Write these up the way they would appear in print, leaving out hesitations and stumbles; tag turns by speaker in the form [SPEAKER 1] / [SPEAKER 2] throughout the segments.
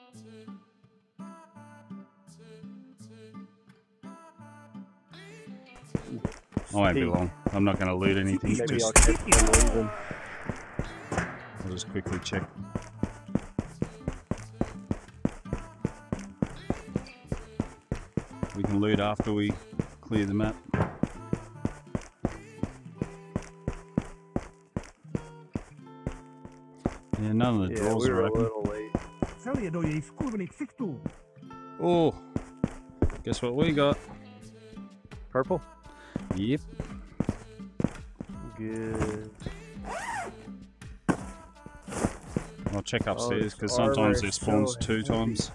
[SPEAKER 1] I won't be long. I'm not going to loot anything.
[SPEAKER 2] Maybe I'll catch them leaving.
[SPEAKER 1] I'll just quickly check. We can loot after we clear the map. Yeah, none of the drawers
[SPEAKER 2] we were
[SPEAKER 1] are
[SPEAKER 2] a
[SPEAKER 1] open.
[SPEAKER 2] little late.
[SPEAKER 1] Oh, guess what we got?
[SPEAKER 2] Purple?
[SPEAKER 1] Yep.
[SPEAKER 2] Good.
[SPEAKER 1] I'll check upstairs
[SPEAKER 2] this
[SPEAKER 1] because sometimes
[SPEAKER 2] armor
[SPEAKER 1] it
[SPEAKER 2] is
[SPEAKER 1] spawns
[SPEAKER 2] so
[SPEAKER 1] 2
[SPEAKER 2] heavy.
[SPEAKER 1] times.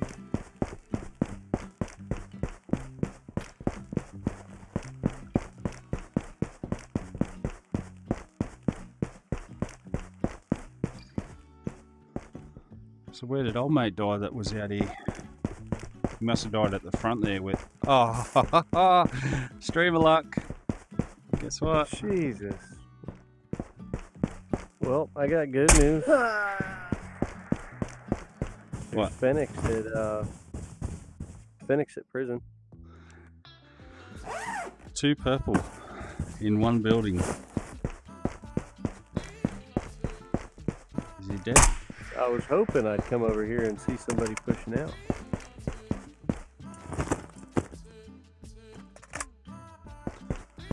[SPEAKER 1] So where did old mate die that was out here? He must have died at the front there with... Oh, stream of luck. Guess what?
[SPEAKER 2] Jesus. Well, I got good news.
[SPEAKER 1] What?
[SPEAKER 2] Phoenix at prison.
[SPEAKER 1] 2 purple in one building. Is he dead?
[SPEAKER 2] I was hoping I'd come over here and see somebody pushing out.